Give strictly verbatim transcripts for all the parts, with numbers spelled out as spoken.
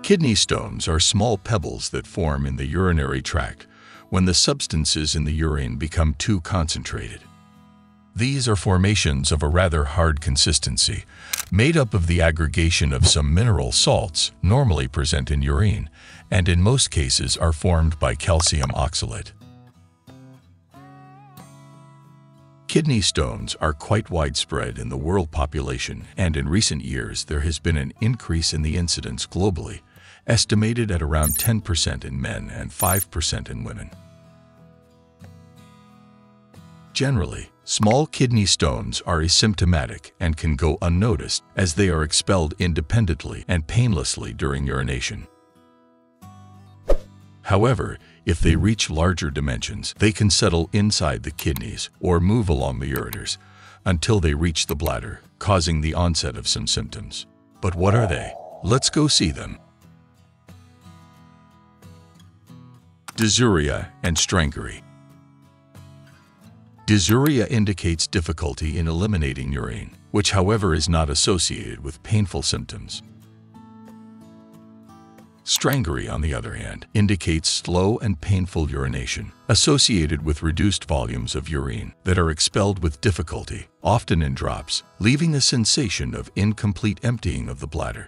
Kidney stones are small pebbles that form in the urinary tract when the substances in the urine become too concentrated. These are formations of a rather hard consistency, made up of the aggregation of some mineral salts normally present in urine, and in most cases are formed by calcium oxalate. Kidney stones are quite widespread in the world population, and in recent years there has been an increase in the incidence globally, estimated at around ten percent in men and five percent in women. Generally, small kidney stones are asymptomatic and can go unnoticed as they are expelled independently and painlessly during urination. However, if they reach larger dimensions, they can settle inside the kidneys or move along the ureters until they reach the bladder, causing the onset of some symptoms. But what are they? Let's go see them. Dysuria and Stranguria. Dysuria indicates difficulty in eliminating urine, which however is not associated with painful symptoms. Stranguria, on the other hand, indicates slow and painful urination, associated with reduced volumes of urine that are expelled with difficulty, often in drops, leaving a sensation of incomplete emptying of the bladder.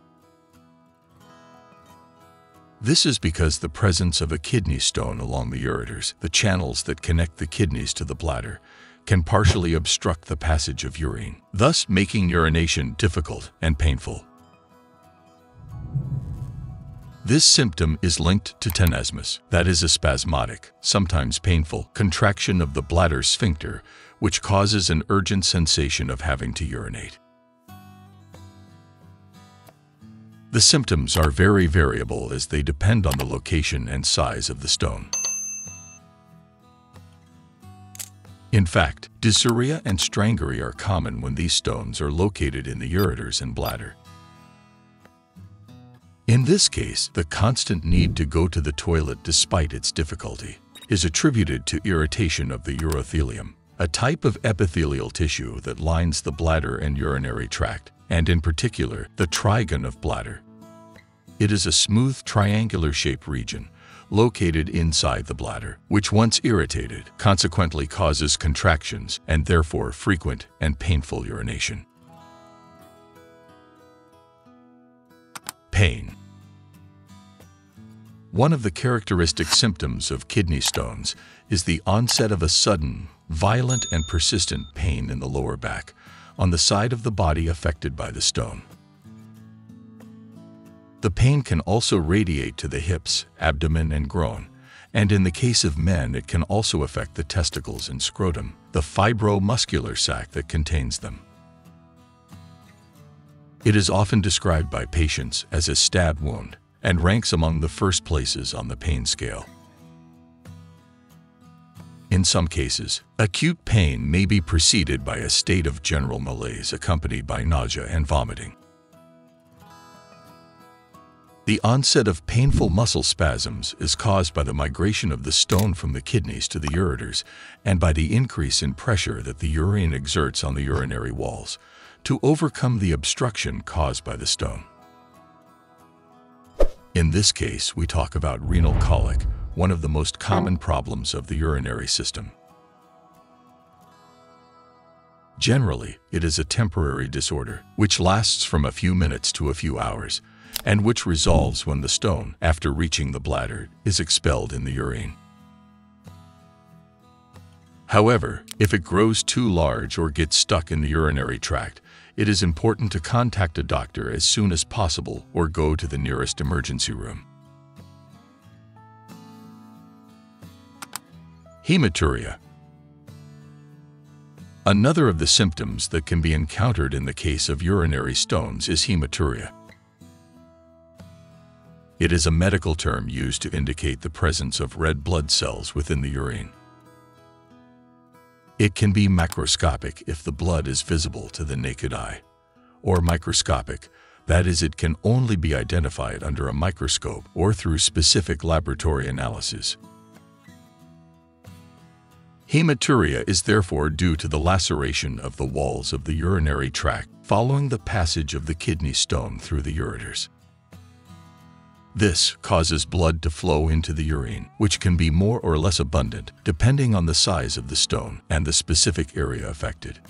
This is because the presence of a kidney stone along the ureters, the channels that connect the kidneys to the bladder, can partially obstruct the passage of urine, thus making urination difficult and painful. This symptom is linked to tenesmus, that is a spasmodic, sometimes painful, contraction of the bladder sphincter, which causes an urgent sensation of having to urinate. The symptoms are very variable as they depend on the location and size of the stone. In fact, dysuria and stranguria are common when these stones are located in the ureters and bladder. In this case, the constant need to go to the toilet despite its difficulty is attributed to irritation of the urothelium, a type of epithelial tissue that lines the bladder and urinary tract, and in particular, the trigon of bladder. It is a smooth triangular-shaped region located inside the bladder, which once irritated consequently causes contractions and therefore frequent and painful urination. Pain. One of the characteristic symptoms of kidney stones is the onset of a sudden, violent and persistent pain in the lower back, on the side of the body affected by the stone. The pain can also radiate to the hips, abdomen, and groin, and in the case of men it can also affect the testicles and scrotum, the fibromuscular sac that contains them. It is often described by patients as a stab wound and ranks among the first places on the pain scale. In some cases, acute pain may be preceded by a state of general malaise accompanied by nausea and vomiting. The onset of painful muscle spasms is caused by the migration of the stone from the kidneys to the ureters and by the increase in pressure that the urine exerts on the urinary walls to overcome the obstruction caused by the stone. In this case, we talk about renal colic, one of the most common problems of the urinary system. Generally, it is a temporary disorder, which lasts from a few minutes to a few hours, and which resolves when the stone, after reaching the bladder, is expelled in the urine. However, if it grows too large or gets stuck in the urinary tract, it is important to contact a doctor as soon as possible or go to the nearest emergency room. Hematuria. Another of the symptoms that can be encountered in the case of urinary stones is hematuria. It is a medical term used to indicate the presence of red blood cells within the urine. It can be macroscopic if the blood is visible to the naked eye, or microscopic, that is, it can only be identified under a microscope or through specific laboratory analysis. Hematuria is therefore due to the laceration of the walls of the urinary tract following the passage of the kidney stone through the ureters. This causes blood to flow into the urine, which can be more or less abundant depending on the size of the stone and the specific area affected.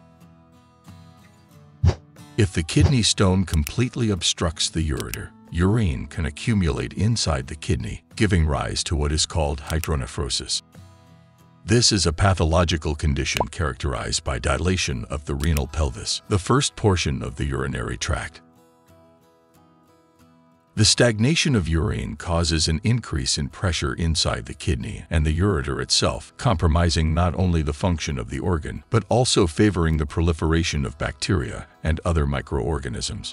If the kidney stone completely obstructs the ureter, urine can accumulate inside the kidney, giving rise to what is called hydronephrosis. This is a pathological condition characterized by dilation of the renal pelvis, the first portion of the urinary tract. The stagnation of urine causes an increase in pressure inside the kidney and the ureter itself, compromising not only the function of the organ, but also favoring the proliferation of bacteria and other microorganisms.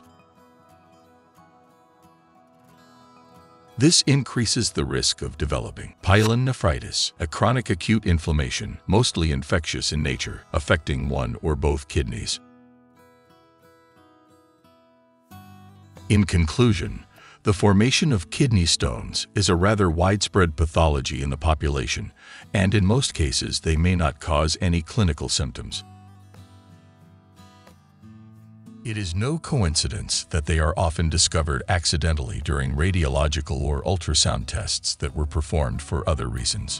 This increases the risk of developing pyelonephritis, a chronic acute inflammation, mostly infectious in nature, affecting one or both kidneys. In conclusion, the formation of kidney stones is a rather widespread pathology in the population, and in most cases they may not cause any clinical symptoms. It is no coincidence that they are often discovered accidentally during radiological or ultrasound tests that were performed for other reasons.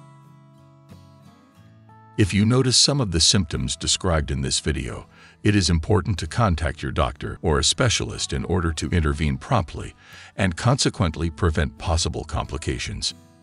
If you notice some of the symptoms described in this video, it is important to contact your doctor or a specialist in order to intervene promptly and consequently prevent possible complications.